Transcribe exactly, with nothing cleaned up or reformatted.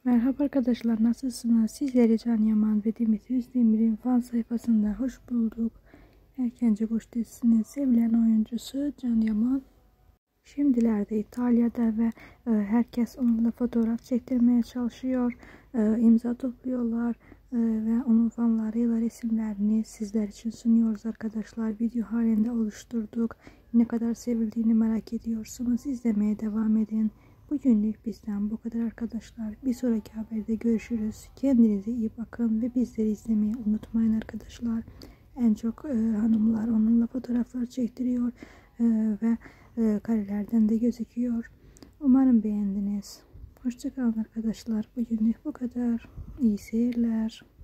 Merhaba arkadaşlar, nasılsınız? Sizleri Can Yaman ve Dimitri Özdemir'in fan sayfasında hoş bulduk. Erkence Kuş dizisinin sevilen oyuncusu Can Yaman şimdilerde İtalya'da ve e, herkes onunla fotoğraf çektirmeye çalışıyor. E, imza topluyorlar e, ve onun fanlarıyla resimlerini sizler için sunuyoruz arkadaşlar. Video halinde oluşturduk. Ne kadar sevildiğini merak ediyorsunuz. İzlemeye devam edin. Bugünlük bizden bu kadar arkadaşlar. Bir sonraki haberde görüşürüz. Kendinize iyi bakın ve bizleri izlemeyi unutmayın arkadaşlar. En çok e, hanımlar onunla fotoğraflar çektiriyor e, ve e, karelerden de gözüküyor. Umarım beğendiniz. Hoşçakalın arkadaşlar. Bugünlük bu kadar. İyi seyirler.